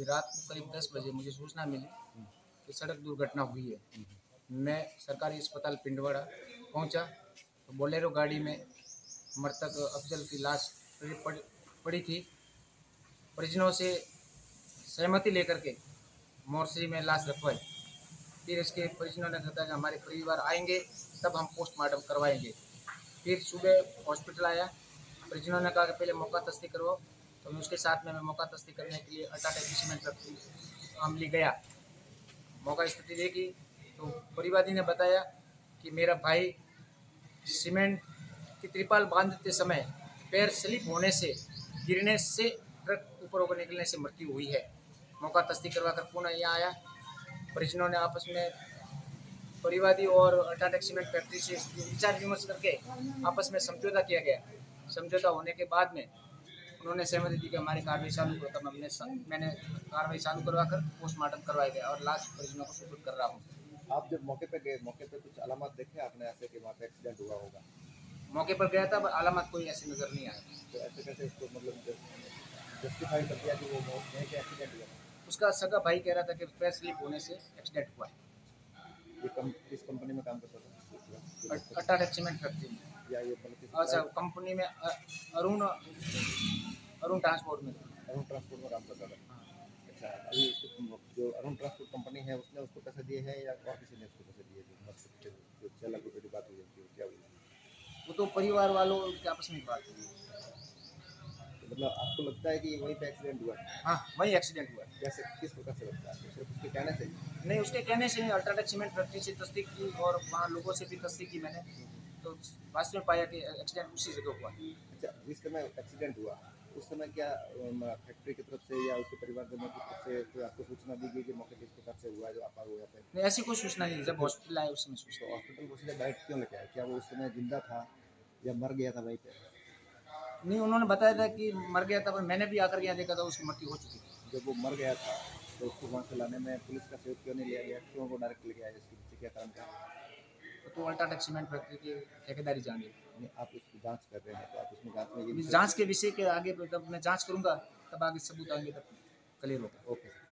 रात को करीब 10 बजे मुझे सूचना मिली कि सड़क दुर्घटना हुई है। मैं सरकारी अस्पताल पिंडवाड़ा पहुंचा तो बोलेरो गाड़ी में मृतक अफजल की लाश पड़ी थी। परिजनों से सहमति लेकर के मोर्चरी में लाश रखवाई। फिर इसके परिजनों ने बताया कि हमारे परिवार आएंगे तब हम पोस्टमार्टम करवाएंगे। फिर सुबह हॉस्पिटल आया, परिजनों ने कहा कि पहले मौका तस्दी करवाओ, तो मैं उसके साथ में मैं मौका तस्दी करने के लिए अटाटा सीमेंट फैक्ट्री आमली गया। मौका स्थिति देखी तो परिवादी ने बताया कि मेरा भाई सीमेंट की त्रिपाल बांधते समय पैर स्लिप होने से गिरने से ट्रक ऊपर होकर निकलने से मृत्यु हुई है। मौका तस्दी करवाकर पुनः यहाँ आया। परिजनों ने आपस में परिवादी और अल्ट्राटेक सीमेंट फैक्ट्री से विचार विमर्श करके आपस में समझौता किया गया। समझौता होने के बाद में उन्होंने सहमति दी कि हमारी कार्रवाई चालू करो। तब मैंने कार्रवाई चालू करवाकर पोस्टमार्टम करवाया गया और लाश परिजनों को सुपुर्द कर रहा हूँ। आप जब मौके पे गए, मौके पे कुछ अलामत देखे आपने ऐसे कि वहाँ पे एक्सीडेंट हुआ होगा? मौके पर गया था, अलामत कोई ऐसी नज़र नहीं आया। तो ऐसे कैसे इसको मतलब जस्टिफाई कर दिया कि वो एक्सीडेंट हुआ? उसका सगा भाई कह रहा था कि पैर स्लिप होने से एक्सीडेंट हुआ है। ये किस कंपनी में काम करता था? अटाटेक सीमेंट फैक्ट्री में। या ये अच्छा, कंपनी में अरुण ट्रांसपोर्ट में काम करता था। अच्छा, अभी जो अरुण ट्रांसपोर्ट कंपनी है उसने उसको पैसे दिए हैं या और किसी ने उसको पैसे दिए? जो 6 लाख रुपये की बात हुई है क्या हुई? वो तो परिवार वालों के आपस में बात हुई। तो मतलब आपको लगता है कि वहीं पे एक्सीडेंट हुआ? हाँ, वहीं एक्सीडेंट हुआ। कैसे, किस प्रकार से लगता है? सिर्फ उसके कहने से? नहीं, उसके कहने से नहीं। अल्ट्राटेक सीमेंट फैक्ट्री से तस्दीक की और वहाँ लोगों से भी तस्दीक की मैंने, तो वास्तव में पाया कि एक्सीडेंट उसी जगह हुआ। अच्छा, जिस समय एक्सीडेंट हुआ उस समय क्या फैक्ट्री की तरफ से या उसके परिवारजनों की तरफ से कोई आपको सूचना दी गई कि मौके किस प्रकार से हुआ जो आप हुआ यहाँ पे? नहीं, ऐसी कोई सूचना नहीं। जब हॉस्पिटल आए उस समय सूचना। तो हॉस्पिटल को सीधे डायरेक्ट क्यों लेके आए? क्या वो उस समय जिंदा था या मर गया था वहीं पे? नहीं, उन्होंने बताया था कि मर गया था, पर मैंने भी आकर यहाँ देखा था उसकी मृत्यु हो चुकी थी। जब वो मर गया था तो उसको वहाँ से लाने में पुलिस का सहयोग क्यों नहीं लिया गया? क्यों वो डायरेक्ट लेके आए? इसके पीछे क्या कारण था? तो अल्ट्राटेक सीमेंट फैक्ट्री की ठेकेदारी जानी। आप उसकी जांच कर रहे हैं तो आप उसमें जांच में जांच के विषय के आगे जब मैं जांच करूंगा तब आगे सबूत आएंगे, तब क्लियर होगा। ओके।